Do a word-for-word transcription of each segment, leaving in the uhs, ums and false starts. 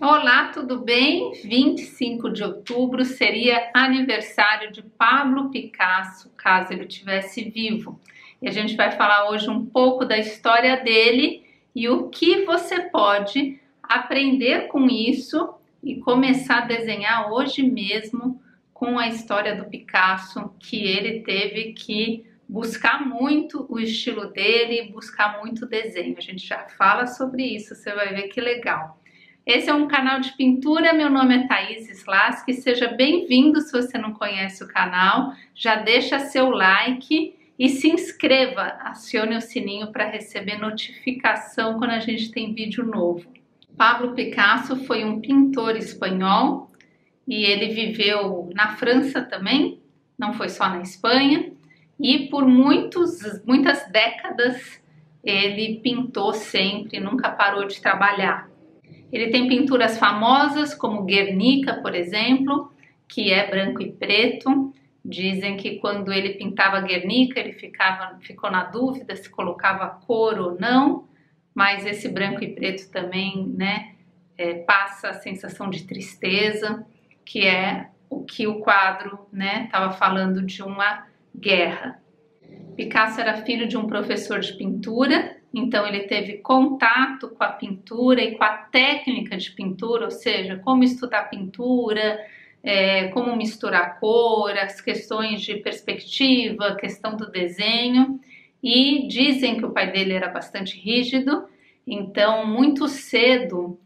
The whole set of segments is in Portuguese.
Olá, tudo bem? vinte e cinco de outubro seria aniversário de Pablo Picasso, caso ele estivesse vivo. E a gente vai falar hoje um pouco da história dele e o que você pode aprender com isso e começar a desenhar hoje mesmo com a história do Picasso, que ele teve que buscar muito o estilo dele, buscar muito desenho. A gente já fala sobre isso, você vai ver que legal. Esse é um canal de pintura, meu nome é Thaís Slaski, seja bem-vindo se você não conhece o canal, já deixa seu like e se inscreva, acione o sininho para receber notificação quando a gente tem vídeo novo. Pablo Picasso foi um pintor espanhol e ele viveu na França também, não foi só na Espanha, e por muitos, muitas décadas ele pintou sempre, nunca parou de trabalhar. Ele tem pinturas famosas como Guernica, por exemplo, que é branco e preto. Dizem que quando ele pintava Guernica, ele ficava, ficou na dúvida se colocava cor ou não, mas esse branco e preto também, né, é, passa a sensação de tristeza, que é o que o quadro, né, estava falando de uma guerra. Picasso era filho de um professor de pintura, então ele teve contato com a pintura e com a técnica de pintura, ou seja, como estudar pintura, é, como misturar cor, as questões de perspectiva, questão do desenho. E dizem que o pai dele era bastante rígido, então muito cedo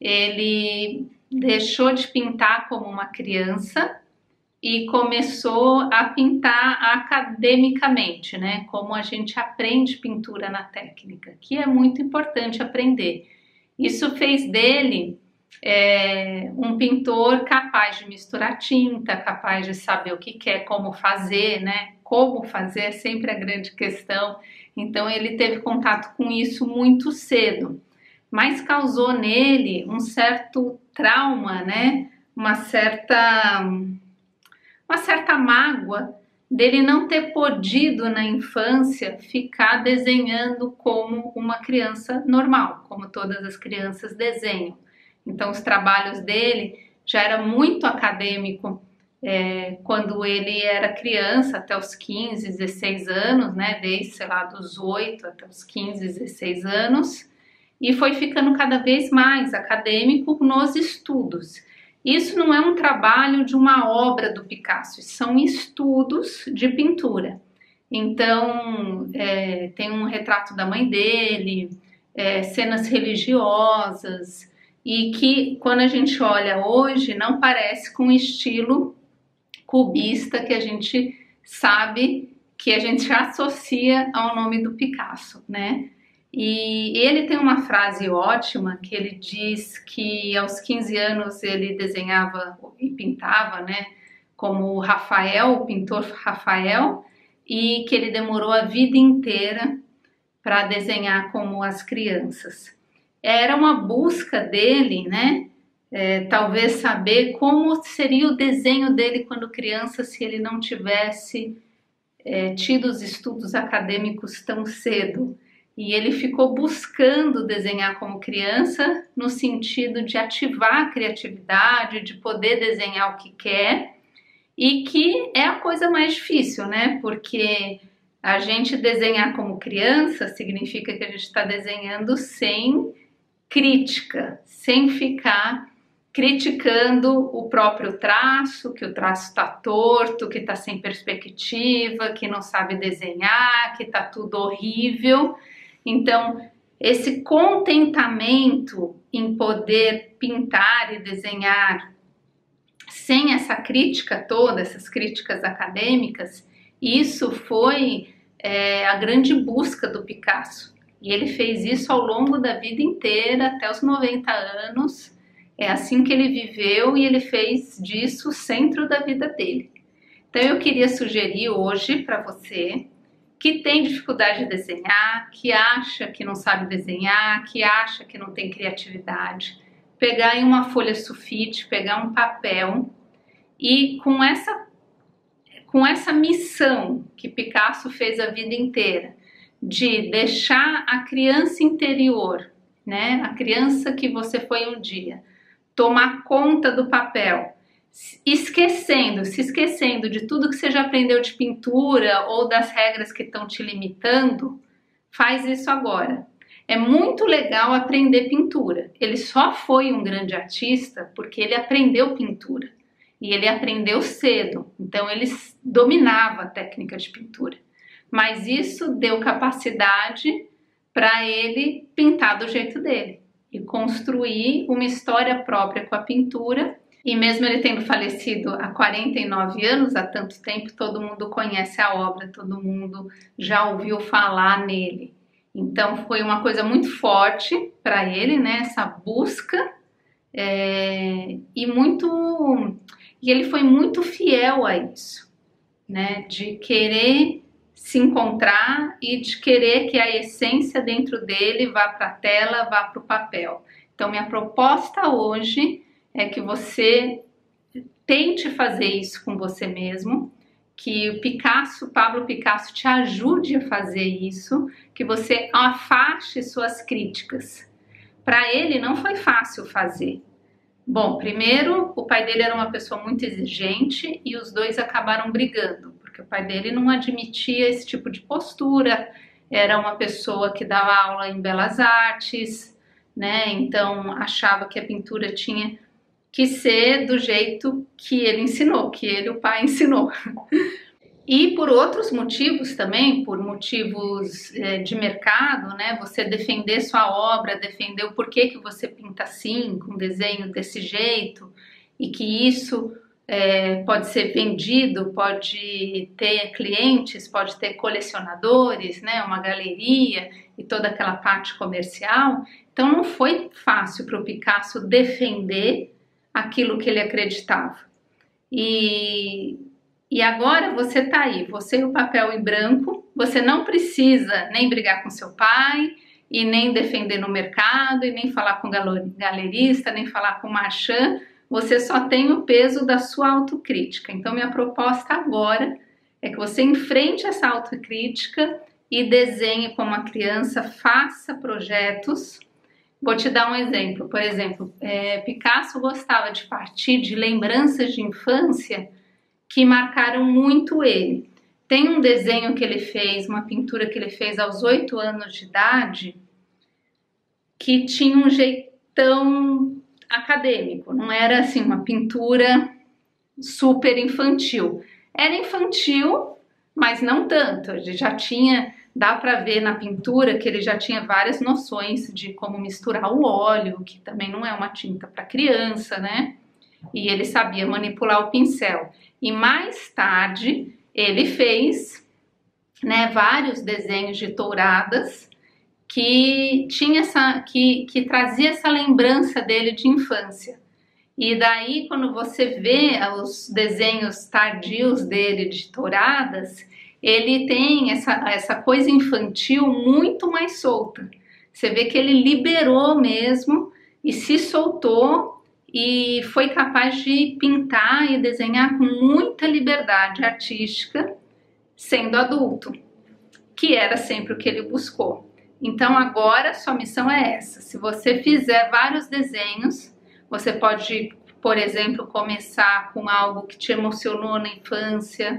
ele deixou de pintar como uma criança e começou a pintar academicamente, né? Como a gente aprende pintura na técnica, que é muito importante aprender. Isso fez dele é, um pintor capaz de misturar tinta, capaz de saber o que quer, como fazer, né? Como fazer é sempre a grande questão. Então ele teve contato com isso muito cedo, mas causou nele um certo trauma, né? Uma certa... uma certa mágoa dele não ter podido na infância ficar desenhando como uma criança normal, como todas as crianças desenham. Então os trabalhos dele já era muito acadêmico é, quando ele era criança, até os quinze, dezesseis anos, né, desde, sei lá, dos oito até os quinze, dezesseis anos, e foi ficando cada vez mais acadêmico nos estudos. Isso não é um trabalho de uma obra do Picasso, são estudos de pintura. Então, é, tem um retrato da mãe dele, é, cenas religiosas, e que quando a gente olha hoje não parece com o estilo cubista que a gente sabe, que a gente já associa ao nome do Picasso, né? E ele tem uma frase ótima que ele diz que aos quinze anos ele desenhava e pintava, né, como o Rafael, o pintor Rafael, e que ele demorou a vida inteira para desenhar como as crianças. Era uma busca dele, né, é, talvez saber como seria o desenho dele quando criança se ele não tivesse é, tido os estudos acadêmicos tão cedo. E ele ficou buscando desenhar como criança no sentido de ativar a criatividade, de poder desenhar o que quer, e que é a coisa mais difícil, né? Porque a gente desenhar como criança significa que a gente está desenhando sem crítica, sem ficar criticando o próprio traço, que o traço está torto, que está sem perspectiva, que não sabe desenhar, que está tudo horrível. Então, esse contentamento em poder pintar e desenhar sem essa crítica toda, essas críticas acadêmicas, isso foi é, a grande busca do Picasso. E ele fez isso ao longo da vida inteira, até os noventa anos. É assim que ele viveu e ele fez disso o centro da vida dele. Então, eu queria sugerir hoje para você que tem dificuldade de desenhar, que acha que não sabe desenhar, que acha que não tem criatividade, pegar em uma folha sulfite, pegar um papel e com essa, com essa missão que Picasso fez a vida inteira, de deixar a criança interior, né, a criança que você foi um dia, tomar conta do papel, esquecendo, se esquecendo de tudo que você já aprendeu de pintura ou das regras que estão te limitando, faz isso agora. É muito legal aprender pintura. Ele só foi um grande artista porque ele aprendeu pintura. E ele aprendeu cedo, então ele dominava a técnica de pintura. Mas isso deu capacidade para ele pintar do jeito dele e construir uma história própria com a pintura. E mesmo ele tendo falecido há quarenta e nove anos, há tanto tempo, todo mundo conhece a obra, todo mundo já ouviu falar nele. Então foi uma coisa muito forte para ele, né? Essa busca é, e muito e ele foi muito fiel a isso, né? De querer se encontrar e de querer que a essência dentro dele vá para a tela, vá para o papel. Então minha proposta hoje é que você tente fazer isso com você mesmo, que o Picasso, Pablo Picasso te ajude a fazer isso, que você afaste suas críticas. Para ele não foi fácil fazer. Bom, primeiro, o pai dele era uma pessoa muito exigente e os dois acabaram brigando, porque o pai dele não admitia esse tipo de postura, era uma pessoa que dava aula em belas artes, né? Então achava que a pintura tinha que ser do jeito que ele ensinou, que ele, o pai, ensinou. E por outros motivos também, por motivos é, de mercado, né? Você defender sua obra, defender o porquê que você pinta assim, com desenho desse jeito, e que isso é, pode ser vendido, pode ter clientes, pode ter colecionadores, né? Uma galeria e toda aquela parte comercial. Então não foi fácil para o Picasso defender aquilo que ele acreditava. E, e agora você está aí, você e o papel em branco, você não precisa nem brigar com seu pai, e nem defender no mercado, e nem falar com galerista, nem falar com marchand, você só tem o peso da sua autocrítica. Então minha proposta agora é que você enfrente essa autocrítica e desenhe como uma criança, faça projetos. Vou te dar um exemplo. Por exemplo, é, Picasso gostava de partir de lembranças de infância que marcaram muito ele. Tem um desenho que ele fez, uma pintura que ele fez aos oito anos de idade, que tinha um jeitão acadêmico, não era assim uma pintura super infantil. Era infantil, mas não tanto. Ele já tinha, dá para ver na pintura que ele já tinha várias noções de como misturar o óleo, que também não é uma tinta para criança, né? E ele sabia manipular o pincel. E mais tarde ele fez, né, vários desenhos de touradas que tinha essa, que, que trazia essa lembrança dele de infância. E daí, quando você vê os desenhos tardios dele de touradas, ele tem essa, essa coisa infantil muito mais solta. Você vê que ele liberou mesmo e se soltou e foi capaz de pintar e desenhar com muita liberdade artística, sendo adulto, que era sempre o que ele buscou. Então agora sua missão é essa. Se você fizer vários desenhos, você pode, por exemplo, começar com algo que te emocionou na infância,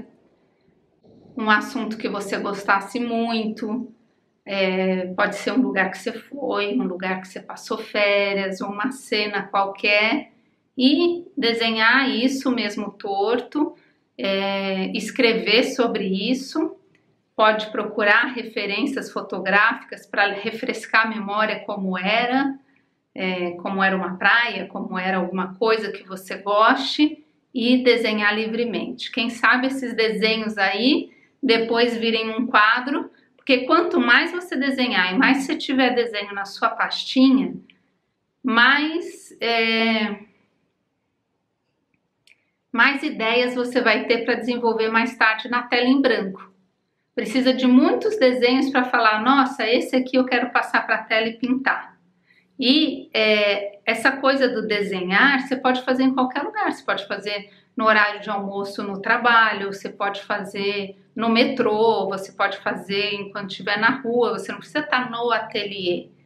um assunto que você gostasse muito, é, pode ser um lugar que você foi, um lugar que você passou férias, ou uma cena qualquer, e desenhar isso mesmo torto, é, escrever sobre isso. Pode procurar referências fotográficas para refrescar a memória como era, é, como era uma praia, como era alguma coisa que você goste, e desenhar livremente. Quem sabe esses desenhos aí depois virem um quadro, porque quanto mais você desenhar e mais você tiver desenho na sua pastinha, mais, é, mais ideias você vai ter para desenvolver mais tarde na tela em branco. Precisa de muitos desenhos para falar, nossa, esse aqui eu quero passar para a tela e pintar. E é, essa coisa do desenhar, você pode fazer em qualquer lugar. Você pode fazer no horário de almoço no trabalho, você pode fazer no metrô, você pode fazer enquanto estiver na rua, você não precisa estar no ateliê.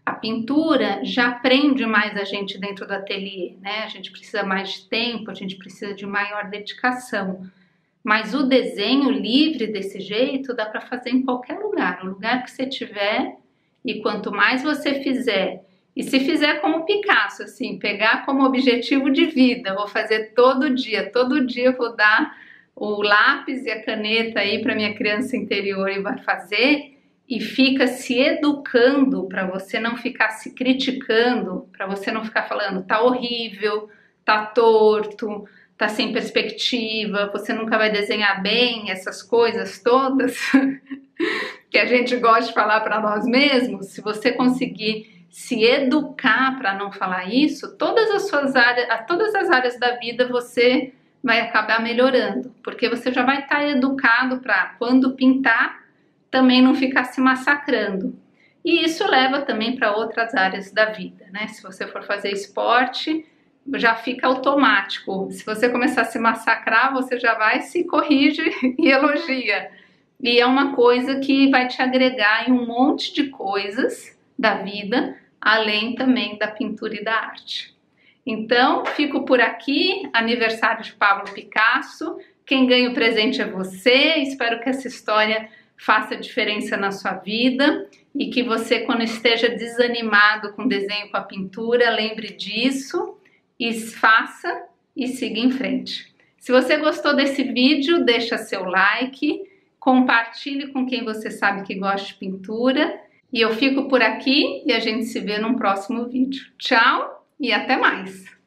A pintura já prende mais a gente dentro do ateliê, né? A gente precisa mais de tempo, a gente precisa de maior dedicação. Mas o desenho livre desse jeito dá para fazer em qualquer lugar, o lugar que você tiver, e quanto mais você fizer, e se fizer como Picasso, assim, pegar como objetivo de vida, vou fazer todo dia, todo dia vou dar o lápis e a caneta aí para minha criança interior e vai fazer, e fica se educando para você não ficar se criticando, para você não ficar falando tá horrível, tá torto, tá sem perspectiva, você nunca vai desenhar bem, essas coisas todas que a gente gosta de falar para nós mesmos. Se você conseguir se educar para não falar isso, todas as suas áreas, todas as áreas da vida você vai acabar melhorando, porque você já vai estar educado para quando pintar também não ficar se massacrando. E isso leva também para outras áreas da vida, né? Se você for fazer esporte, já fica automático. Se você começar a se massacrar, você já vai, se corrige e elogia. E é uma coisa que vai te agregar em um monte de coisas da vida, além também da pintura e da arte. Então, fico por aqui, aniversário de Pablo Picasso. Quem ganha o presente é você. Espero que essa história faça diferença na sua vida e que você, quando esteja desanimado com o desenho, com a pintura, lembre disso e faça e siga em frente. Se você gostou desse vídeo, deixa seu like, compartilhe com quem você sabe que gosta de pintura e eu fico por aqui e a gente se vê num próximo vídeo. Tchau e até mais!